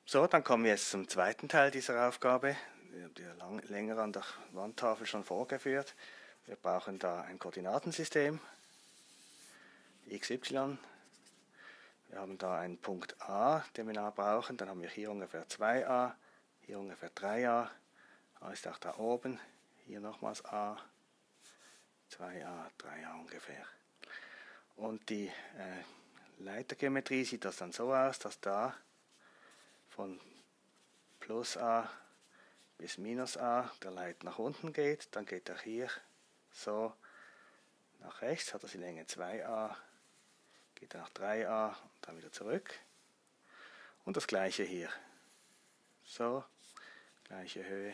So, dann kommen wir jetzt zum zweiten Teil dieser Aufgabe. Ich habe die länger an der Wandtafel schon vorgeführt. Wir brauchen da ein Koordinatensystem, x, y. Wir haben da einen Punkt A, den wir noch brauchen. Dann haben wir hier ungefähr 2a, hier ungefähr 3a. A ist auch da oben. Hier nochmals a, 2a, 3a ungefähr. Und die Leitergeometrie sieht das dann so aus, dass da von plus a bis minus a der Leit nach unten geht. Dann geht er hier so nach rechts, hat er die Länge 2a, geht er nach 3a und dann wieder zurück. Und das gleiche hier. So, gleiche Höhe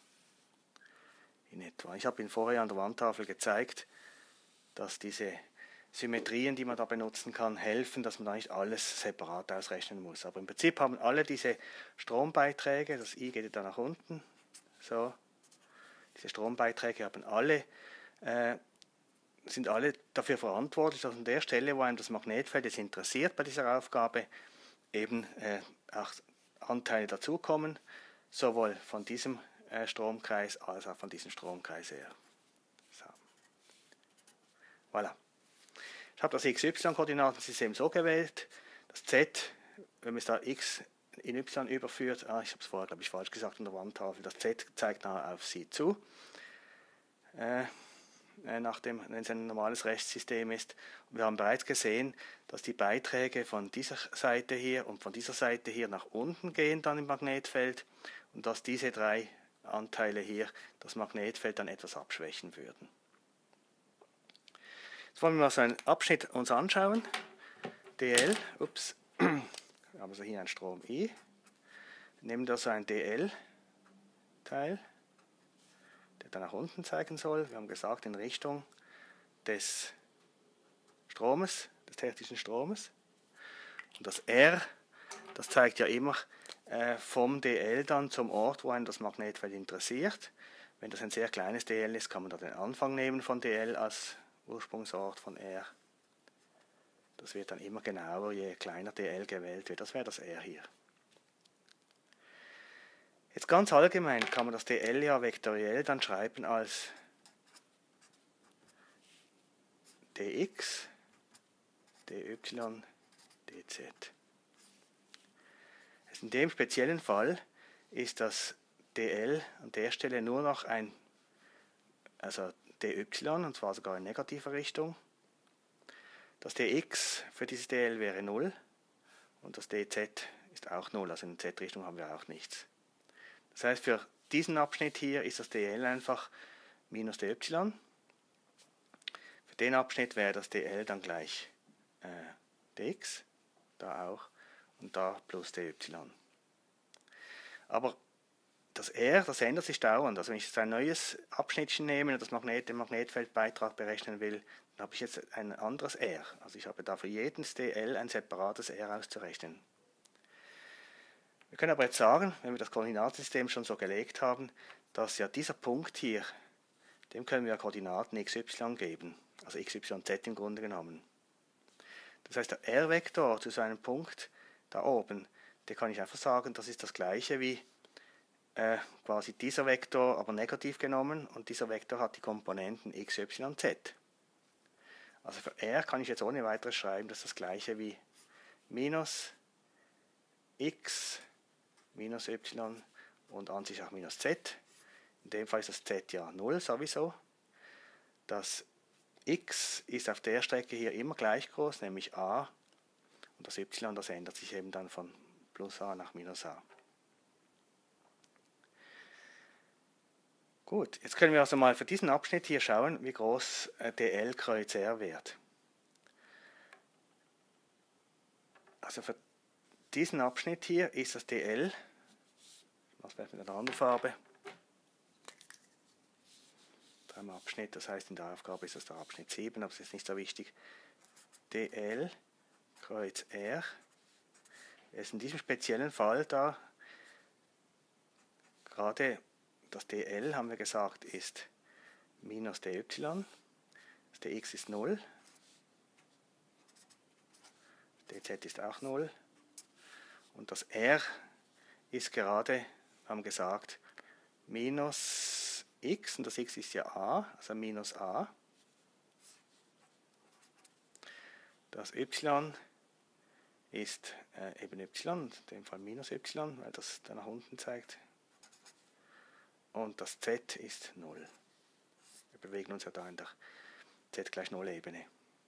in etwa. Ich habe Ihnen vorher an der Wandtafel gezeigt, dass diese Symmetrien, die man da benutzen kann, helfen, dass man da nicht alles separat ausrechnen muss. Aber im Prinzip haben alle diese Strombeiträge, das I geht da nach unten, so, diese Strombeiträge haben alle, sind alle dafür verantwortlich, dass an der Stelle, wo einem das Magnetfeld jetzt interessiert bei dieser Aufgabe, eben auch Anteile dazukommen, sowohl von diesem Stromkreis als auch von diesem Stromkreis her. So. Voilà. Ich habe das XY-Koordinatensystem so gewählt, das Z, wenn man es da X in Y überführt, ich habe es vorher, glaube ich, falsch gesagt an der Wandtafel, das Z zeigt nachher auf Sie zu, wenn es ein normales Rechtssystem ist. Und wir haben bereits gesehen, dass die Beiträge von dieser Seite hier und von dieser Seite hier nach unten gehen dann im Magnetfeld und dass diese drei Anteile hier das Magnetfeld dann etwas abschwächen würden. Jetzt wollen wir mal so einen Abschnitt uns anschauen. DL, wir haben also hier einen Strom I. Nehmen wir so einen DL-Teil, der dann nach unten zeigen soll. Wir haben gesagt, in Richtung des Stromes, des technischen Stromes. Und das R, das zeigt ja immer vom DL dann zum Ort, wo einen das Magnetfeld interessiert. Wenn das ein sehr kleines DL ist, kann man da den Anfang nehmen von DL als Ursprungsort von R. Das wird dann immer genauer, je kleiner DL gewählt wird. Das wäre das R hier. Jetzt ganz allgemein kann man das DL ja vektoriell dann schreiben als dx, dy, dz. In dem speziellen Fall ist das DL an der Stelle nur noch also dy, und zwar sogar in negativer Richtung. Das dx für dieses DL wäre 0 und das dz ist auch 0, also in z-Richtung haben wir auch nichts. Das heißt, für diesen Abschnitt hier ist das DL einfach minus dy. Für den Abschnitt wäre das DL dann gleich dx, da auch, und da plus dy. Aber das R, das ändert sich dauernd. Also wenn ich jetzt ein neues Abschnittchen nehme und den Magnetfeldbeitrag berechnen will, dann habe ich jetzt ein anderes R. Also ich habe da für jedes DL ein separates R auszurechnen. Wir können aber jetzt sagen, wenn wir das Koordinatensystem schon so gelegt haben, dass ja dieser Punkt hier, dem können wir Koordinaten xy geben. Also x, y, z im Grunde genommen. Das heißt, der R-Vektor zu so einem Punkt da oben, der kann ich einfach sagen, das ist das gleiche wie quasi dieser Vektor, aber negativ genommen, und dieser Vektor hat die Komponenten x, y, z. Also für R kann ich jetzt ohne weiteres schreiben, das ist das gleiche wie minus x minus y und an sich auch minus z. In dem Fall ist das z ja 0 sowieso. Das x ist auf der Strecke hier immer gleich groß, nämlich a, und das y, das ändert sich eben dann von plus a nach minus a. Gut, jetzt können wir also mal für diesen Abschnitt hier schauen, wie groß dl kreuz r wird. Also für diesen Abschnitt hier ist das dl, ich mache es vielleicht mit einer anderen Farbe, dreimal Abschnitt, das heißt in der Aufgabe ist das der Abschnitt 7, aber das ist nicht so wichtig. dl kreuz r ist in diesem speziellen Fall da gerade das dl, haben wir gesagt, ist minus dy, das dx ist 0, dz ist auch 0 und das r ist gerade, wir haben gesagt, minus x, und das x ist ja a, also minus a. Das y ist eben y, in dem Fall minus y, weil das da nach unten zeigt. Und das z ist 0. Wir bewegen uns ja da in der z gleich 0 Ebene.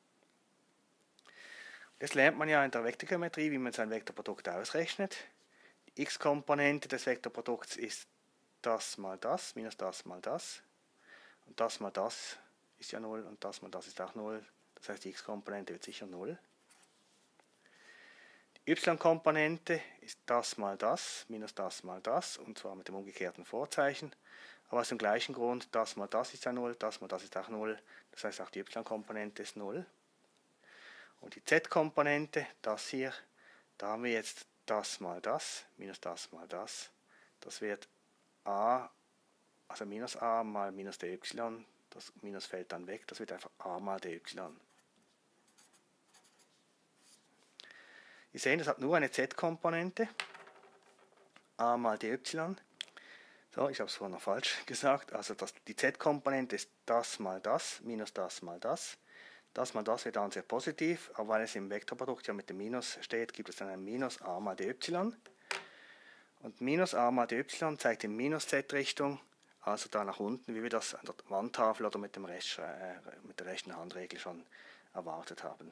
Das lernt man ja in der Vektorgeometrie, wie man sein Vektorprodukt ausrechnet. Die x-Komponente des Vektorprodukts ist das mal das, minus das mal das. Und das mal das ist ja 0 und das mal das ist auch 0. Das heißt, die x-Komponente wird sicher 0. Die y-Komponente ist das mal das, minus das mal das, und zwar mit dem umgekehrten Vorzeichen. Aber aus dem gleichen Grund, das mal das ist ja 0, das mal das ist auch 0. Das heißt, auch die y-Komponente ist 0. Und die z-Komponente, das hier, da haben wir jetzt das mal das, minus das mal das. Das wird a, also minus a mal minus dy, das Minus fällt dann weg, das wird einfach a mal dy. Sie sehen, das hat nur eine z-Komponente, a mal dy. So, ich habe es vorhin noch falsch gesagt, also die z-Komponente ist das mal das, minus das mal das. Das mal das wird dann sehr positiv, aber weil es im Vektorprodukt ja mit dem Minus steht, gibt es dann ein Minus a mal dy. Und Minus a mal dy zeigt in Minus-z-Richtung, also da nach unten, wie wir das an der Wandtafel oder mit der rechten Handregel schon erwartet haben.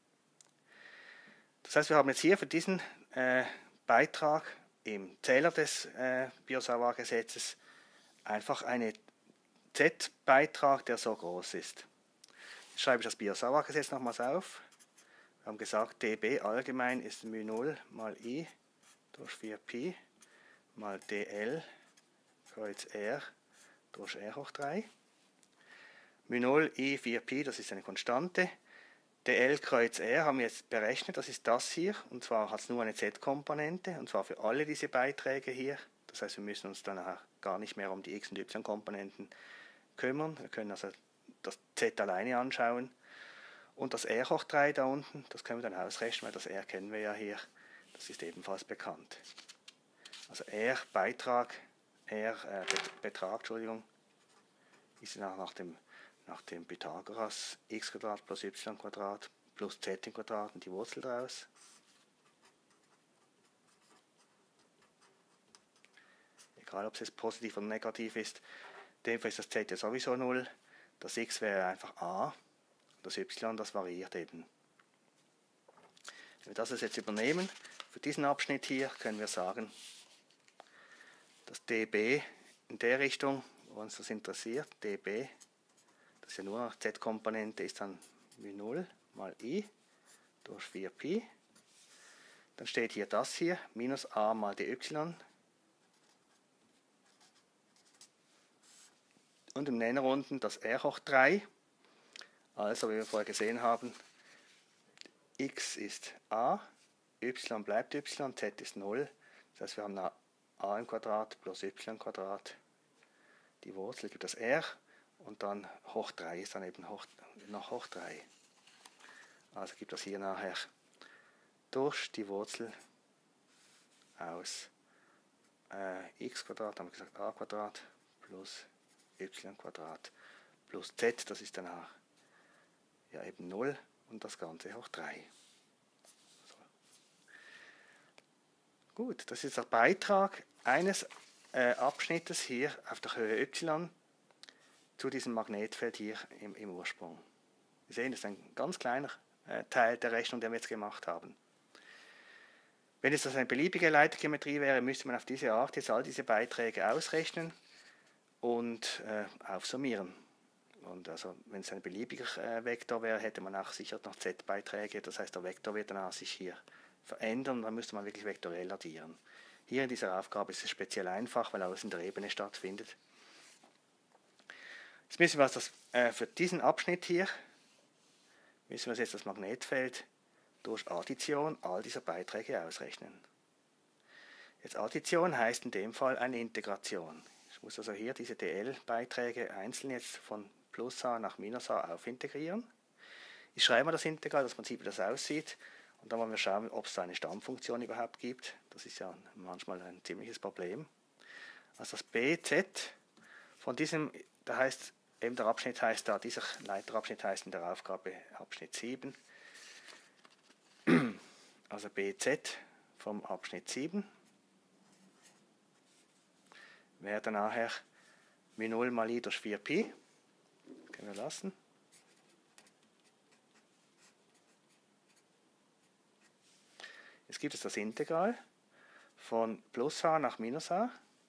Das heißt, wir haben jetzt hier für diesen Beitrag im Zähler des Biot-Savart-Gesetzes einfach einen z-Beitrag, der so groß ist. Jetzt schreibe ich das Biot-Savart-Gesetz nochmals auf. Wir haben gesagt, dB allgemein ist μ0 mal I durch 4π mal dl kreuz r durch r hoch 3. μ0 I 4π, das ist eine Konstante. dl kreuz r haben wir jetzt berechnet, das ist das hier, und zwar hat es nur eine z-Komponente, und zwar für alle diese Beiträge hier. Das heißt, wir müssen uns dann gar nicht mehr um die x- und y-Komponenten kümmern. Wir können also das z alleine anschauen. Und das r hoch 3 da unten, das können wir dann ausrechnen, weil das r kennen wir ja hier. Das ist ebenfalls bekannt. Also Betrag, Entschuldigung, ist nach dem Pythagoras x² plus y² plus z² und die Wurzel daraus. Egal, ob es jetzt positiv oder negativ ist. In dem Fall ist das z ja sowieso 0. Das x wäre einfach a. Das y, das variiert eben. Wenn wir das jetzt übernehmen, für diesen Abschnitt hier können wir sagen, dass dB in der Richtung, wo uns das interessiert, dB, das ist ja nur eine z-Komponente, ist dann μ0 mal I durch 4π. Dann steht hier das hier, minus a mal dy. Und im Nenner unten das r hoch 3. Also, wie wir vorher gesehen haben, x ist a, y bleibt y, z ist 0. Das heißt, wir haben a im Quadrat plus y². Die Wurzel gibt das r und dann hoch 3 ist dann eben noch hoch 3. Also gibt das hier nachher durch die Wurzel aus x², haben wir gesagt a² plus y² plus z, das ist danach ja eben 0 und das Ganze hoch 3. So. Gut, das ist der Beitrag eines Abschnittes hier auf der Höhe y zu diesem Magnetfeld hier im Ursprung. Wir sehen, das ist ein ganz kleiner Teil der Rechnung, den wir jetzt gemacht haben. Wenn es das eine beliebige Leitergeometrie wäre, müsste man auf diese Art jetzt all diese Beiträge ausrechnen und aufsummieren. Und also, wenn es ein beliebiger Vektor wäre, hätte man auch sicher noch z-Beiträge. Das heißt, der Vektor wird dann sich hier verändern. Dann müsste man wirklich vektoriell addieren. Hier in dieser Aufgabe ist es speziell einfach, weil alles in der Ebene stattfindet. Jetzt müssen wir für diesen Abschnitt hier, müssen wir jetzt das Magnetfeld durch Addition all dieser Beiträge ausrechnen. Jetzt Addition heißt in dem Fall eine Integration. Ich muss also hier diese dl-Beiträge einzeln jetzt von plus a nach minus a aufintegrieren. Ich schreibe mal das Integral, dass man sieht, wie das aussieht. Und dann wollen wir schauen, ob es da eine Stammfunktion überhaupt gibt. Das ist ja manchmal ein ziemliches Problem. Also das BZ von diesem, da heißt eben der Abschnitt heißt da, dieser Leiterabschnitt heißt in der Aufgabe Abschnitt 7. Also BZ vom Abschnitt 7 wäre dann nachher μ0 mal I durch 4π. Können wir lassen. Jetzt gibt es das Integral von plus h nach minus h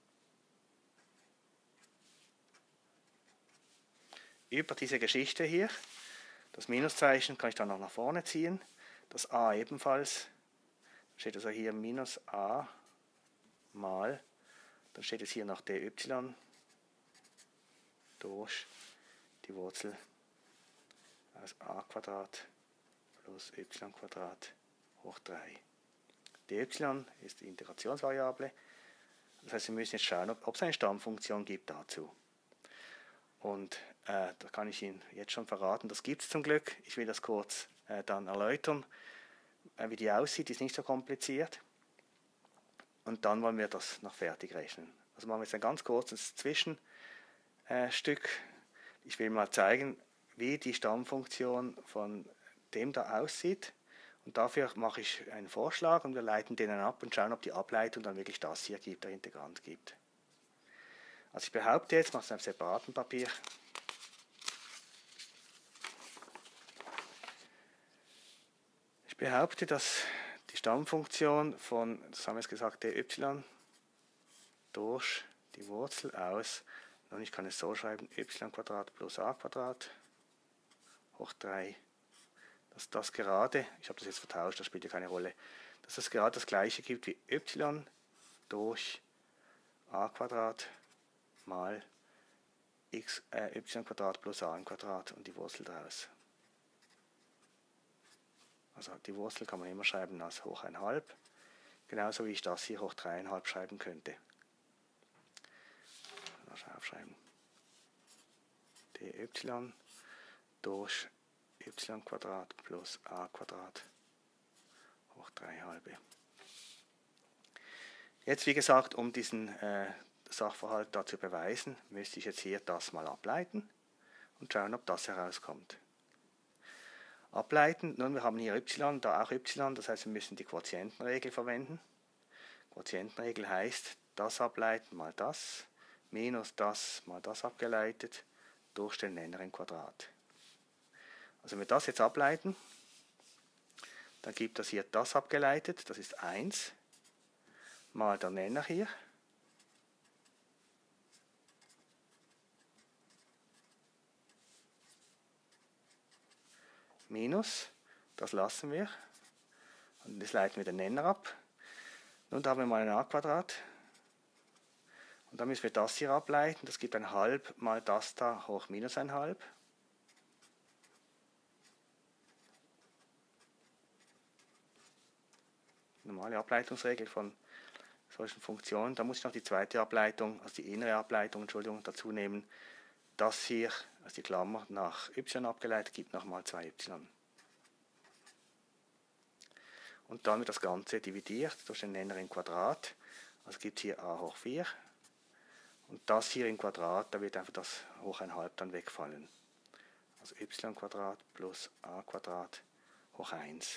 über diese Geschichte hier. Das Minuszeichen kann ich dann noch nach vorne ziehen. Das a ebenfalls. Steht also hier minus a mal, dann steht es hier noch dy durch die Wurzel aus a² plus y² hoch 3. dy ist die Integrationsvariable. Das heißt, wir müssen jetzt schauen, ob es eine Stammfunktion gibt dazu. Und da kann ich Ihnen jetzt schon verraten, das gibt es zum Glück. Ich will das kurz dann erläutern, wie die aussieht, die ist nicht so kompliziert. Und dann wollen wir das noch fertig rechnen. Also machen wir jetzt ein ganz kurzes Zwischenstück. Ich will mal zeigen, wie die Stammfunktion von dem da aussieht. Und dafür mache ich einen Vorschlag und wir leiten den ab und schauen, ob die Ableitung dann wirklich das hier gibt, der Integrand gibt. Also ich behaupte jetzt, mache es auf einem separaten Papier. Ich behaupte, dass die Stammfunktion von, das haben wir jetzt gesagt, dy durch die Wurzel aus, und ich kann es so schreiben, y² plus a² hoch 3, dass das gerade, ich habe das jetzt vertauscht, das spielt ja keine Rolle, dass das gerade das gleiche gibt wie y durch a² mal y² plus a² und die Wurzel daraus. Also die Wurzel kann man immer schreiben als hoch 1/2, genauso wie ich das hier hoch 3,5 schreiben könnte. Aufschreiben. dy durch y² plus a² hoch 3,5. Jetzt, wie gesagt, um diesen Sachverhalt da zu beweisen, müsste ich jetzt hier das mal ableiten und schauen, ob das herauskommt. Ableiten, nun wir haben hier y, da auch y, das heißt wir müssen die Quotientenregel verwenden. Quotientenregel heißt, das ableiten mal das, minus das mal das abgeleitet, durch den Nenner im Quadrat. Also wenn wir das jetzt ableiten, dann gibt das hier das abgeleitet, das ist 1, mal der Nenner hier, minus, das lassen wir, und das leiten wir den Nenner ab. Nun da haben wir mal ein a², und dann müssen wir das hier ableiten, das gibt 1/2 mal das da hoch minus 1/2. Normale Ableitungsregel von solchen Funktionen. Da muss ich noch die zweite Ableitung, also die innere Ableitung, Entschuldigung, dazu nehmen. Das hier, also die Klammer nach y abgeleitet, gibt nochmal 2y. Und dann wird das Ganze dividiert durch den Nenner im Quadrat. Also gibt es hier a hoch 4. Und das hier im Quadrat, da wird einfach das hoch 1/2 dann wegfallen. Also y² plus a² hoch 1.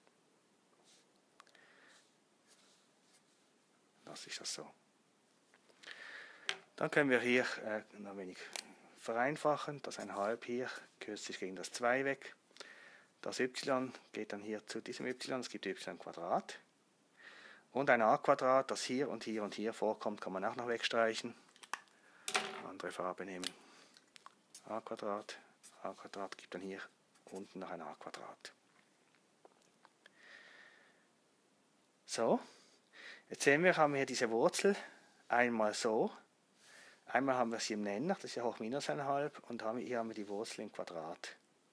Lasse ich das so. Dann können wir hier ein wenig vereinfachen. Das 1/2 hier kürzt sich gegen das 2 weg. Das y geht dann hier zu diesem y, es gibt y². Und ein a², das hier und hier und hier vorkommt, kann man auch noch wegstreichen. Andere Farbe nehmen. a² gibt dann hier unten noch ein a². So, jetzt sehen wir, haben wir hier diese Wurzel einmal so. Einmal haben wir sie im Nenner, das ist ja hoch minus 1/2, und hier haben wir die Wurzel im Quadrat.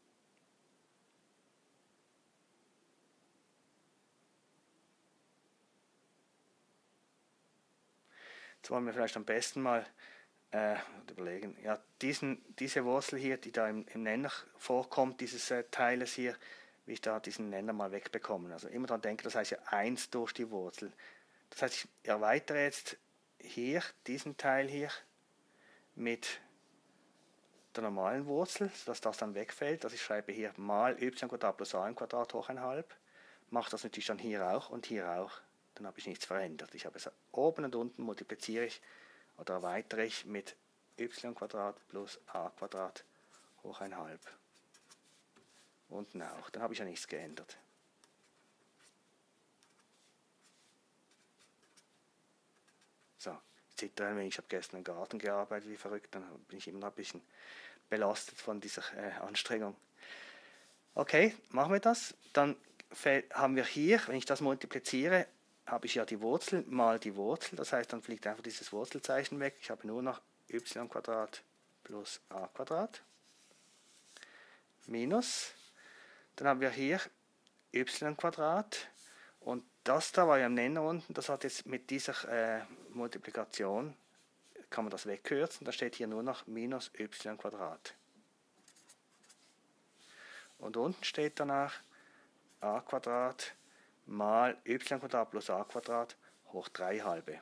Jetzt wollen wir vielleicht am besten mal überlegen, ja, diese Wurzel hier, die da im Nenner vorkommt, dieses Teiles hier, wie ich da diesen Nenner mal wegbekomme. Also immer daran denken, das heißt ja 1 durch die Wurzel. Das heißt, ich erweitere jetzt hier diesen Teil hier mit der normalen Wurzel, sodass das dann wegfällt. Also ich schreibe hier mal y² plus a² hoch 1/2. Mache das natürlich dann hier auch und hier auch. Dann habe ich nichts verändert. Ich habe es oben und unten multipliziere ich oder erweitere ich mit y² plus a² hoch 1/2. Unten auch. Dann habe ich ja nichts geändert. So, ich zittere ein wenig. Ich habe gestern im Garten gearbeitet, wie verrückt. Dann bin ich immer noch ein bisschen belastet von dieser Anstrengung. Okay, machen wir das. Dann haben wir hier, wenn ich das multipliziere, habe ich ja die Wurzel mal die Wurzel. Das heißt, dann fliegt einfach dieses Wurzelzeichen weg. Ich habe nur noch y² plus a² minus. Dann haben wir hier y² und das da war ja im Nenner unten. Das hat jetzt mit dieser Multiplikation, kann man das wegkürzen. Da steht hier nur noch minus y². Und unten steht danach a² mal y² plus a² hoch 3/2.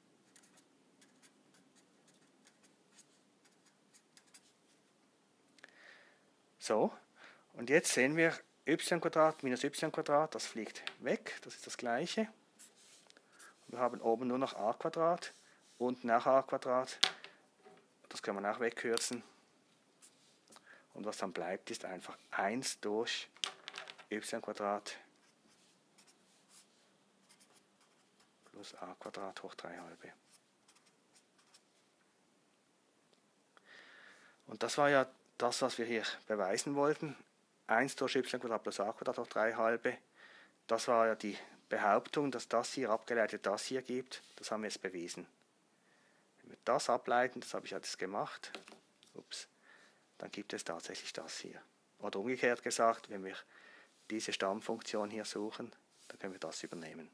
So, und jetzt sehen wir y² minus y², das fliegt weg, das ist das gleiche. Wir haben oben nur noch a², unten auch a², das kann man auch wegkürzen. Und was dann bleibt, ist einfach 1 durch y² plus a² hoch 3/2. Und das war ja das, was wir hier beweisen wollten. 1 durch y² plus a² hoch 3/2. Das war ja die Behauptung, dass das hier abgeleitet das hier gibt. Das haben wir jetzt bewiesen. Wenn wir das ableiten, das habe ich jetzt gemacht, dann gibt es tatsächlich das hier. Oder umgekehrt gesagt, wenn wir diese Stammfunktion hier suchen, dann können wir das übernehmen.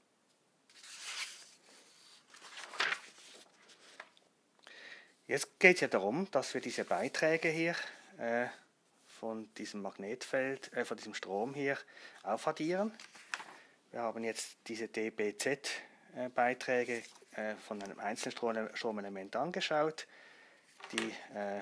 Jetzt geht es ja darum, dass wir diese Beiträge hier von diesem Magnetfeld, von diesem Strom hier aufaddieren. Wir haben jetzt diese dBz-Beiträge von einem einzelnen Stromelement angeschaut. Die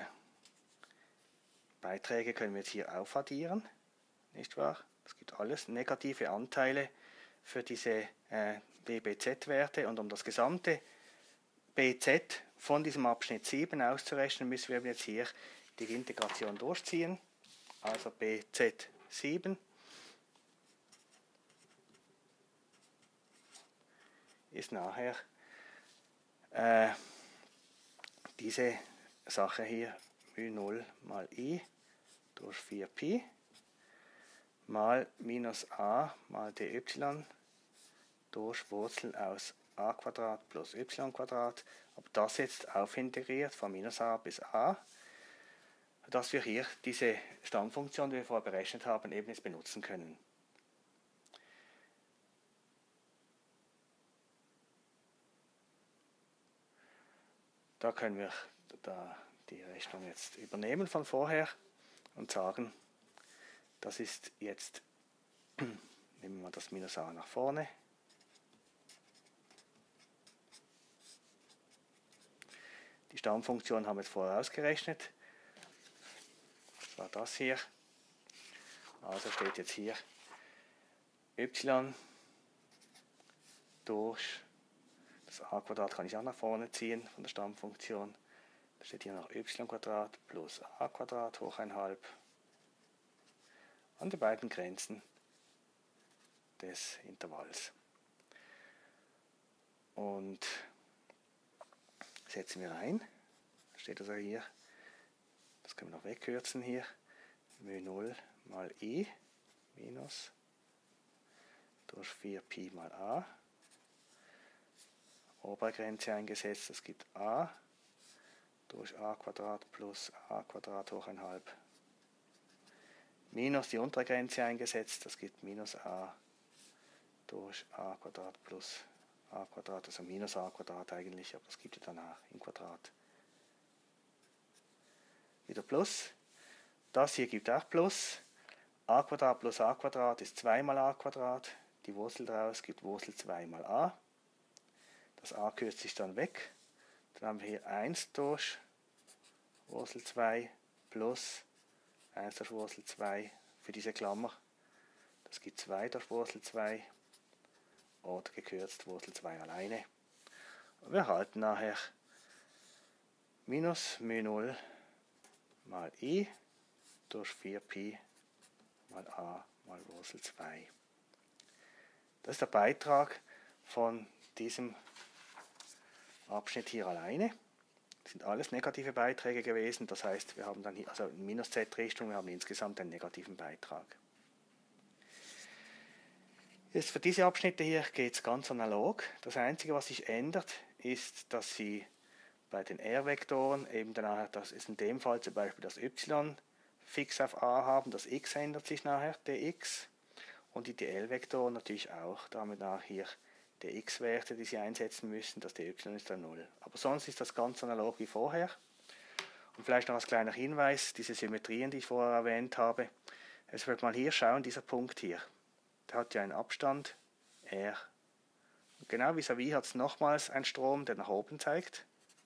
Beiträge können wir jetzt hier aufaddieren, nicht wahr? Es gibt alles negative Anteile für diese dBz-Werte und um das gesamte BZ von diesem Abschnitt 7 auszurechnen, müssen wir jetzt hier die Integration durchziehen. Also BZ7 ist nachher diese Sache hier μ0 mal I durch 4π mal minus a mal dy durch Wurzel aus a² plus y². Ob das jetzt aufintegriert von minus a bis a, dass wir hier diese Stammfunktion, die wir vorher berechnet haben, eben jetzt benutzen können. Da können wir die Rechnung jetzt übernehmen von vorher und sagen, das ist jetzt, nehmen wir das minus a nach vorne. Die Stammfunktion haben wir jetzt vorher ausgerechnet. Das war das hier. Also steht jetzt hier y durch das a² kann ich auch nach vorne ziehen von der Stammfunktion. Da steht hier noch y² plus a² hoch 1/2 an die beiden Grenzen des Intervalls. Und setzen wir ein. Da steht also hier, das können wir noch wegkürzen hier, μ0 mal I minus durch 4π mal a. Obergrenze eingesetzt, das gibt a durch a² plus a² hoch 1/2. Minus die untere Grenze eingesetzt, das gibt minus a durch a² plus a², also minus a² eigentlich, aber das gibt es danach im Quadrat. Wieder plus. Das hier gibt auch plus. a plus a ist 2 mal a². Die Wurzel daraus gibt Wurzel 2 mal a. Das a kürzt sich dann weg. Dann haben wir hier 1 durch Wurzel 2 plus 1 durch Wurzel 2 für diese Klammer. Das gibt 2 durch Wurzel 2 oder gekürzt Wurzel 2 alleine. Und wir erhalten nachher minus μ0 mal i durch 4π mal a mal Wurzel 2. Das ist der Beitrag von diesem Abschnitt hier alleine. Das sind alles negative Beiträge gewesen, das heißt, wir haben dann hier, also in minus z-Richtung, wir haben insgesamt einen negativen Beitrag. Jetzt für diese Abschnitte hier geht es ganz analog. Das Einzige, was sich ändert, ist, dass Sie bei den R-Vektoren eben danach, das ist in dem Fall zum Beispiel das y fix auf a haben, das x ändert sich nachher, dx, und die dl-Vektoren natürlich auch, damit nachher hier die x-Werte, die Sie einsetzen müssen, das dy ist dann 0. Aber sonst ist das ganz analog wie vorher. Und vielleicht noch als kleiner Hinweis, diese Symmetrien, die ich vorher erwähnt habe, es wird mal hier schauen, dieser Punkt hier, der hat ja einen Abstand r. Und genau vis-à-vis hat es nochmals einen Strom, der nach oben zeigt.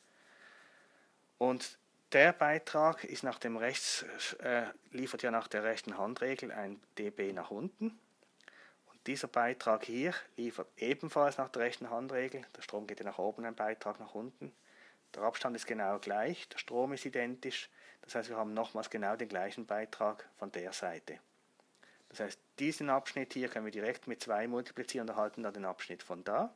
Und der Beitrag ist nach dem liefert ja nach der rechten Handregel ein dB nach unten. Dieser Beitrag hier liefert ebenfalls nach der rechten Handregel. Der Strom geht ja nach oben, ein Beitrag nach unten. Der Abstand ist genau gleich, der Strom ist identisch. Das heißt, wir haben nochmals genau den gleichen Beitrag von der Seite. Das heißt, diesen Abschnitt hier können wir direkt mit 2 multiplizieren und erhalten dann den Abschnitt von da.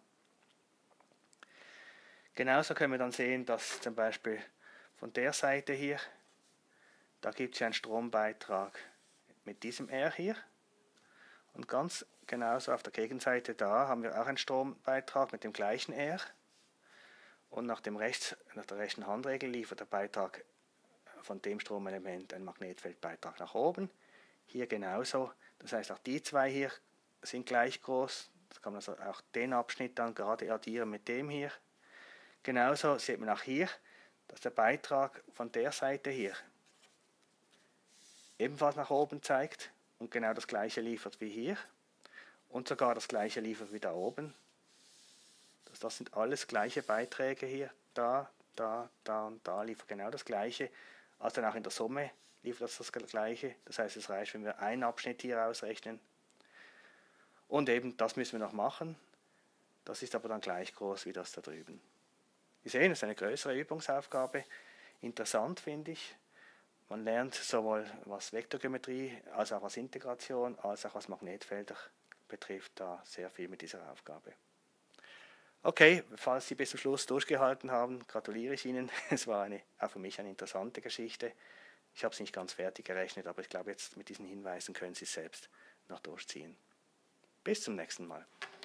Genauso können wir dann sehen, dass zum Beispiel von der Seite hier, da gibt es ja einen Strombeitrag mit diesem R hier. Und ganz genauso auf der Gegenseite da haben wir auch einen Strombeitrag mit dem gleichen R. Und nach der rechten Handregel liefert der Beitrag von dem Stromelement ein Magnetfeldbeitrag nach oben. Hier genauso. Das heißt, auch die zwei hier sind gleich groß. Das kann man also auch den Abschnitt dann gerade addieren mit dem hier. Genauso sieht man auch hier, dass der Beitrag von der Seite hier ebenfalls nach oben zeigt und genau das gleiche liefert wie hier und sogar das gleiche liefert wie da oben. Das sind alles gleiche Beiträge hier, da und da liefert genau das gleiche, also dann auch in der Summe liefert das gleiche. Das heißt, es reicht, wenn wir einen Abschnitt hier ausrechnen. Und eben, das müssen wir noch machen. Das ist aber dann gleich groß wie das da drüben. Sie sehen, es ist eine größere Übungsaufgabe. Interessant finde ich. Man lernt sowohl was Vektorgeometrie, als auch was Integration, als auch was Magnetfelder betrifft, da sehr viel mit dieser Aufgabe. Okay, falls Sie bis zum Schluss durchgehalten haben, gratuliere ich Ihnen. Es war auch für mich eine interessante Geschichte. Ich habe es nicht ganz fertig gerechnet, aber ich glaube, jetzt mit diesen Hinweisen können Sie es selbst noch durchziehen. Bis zum nächsten Mal.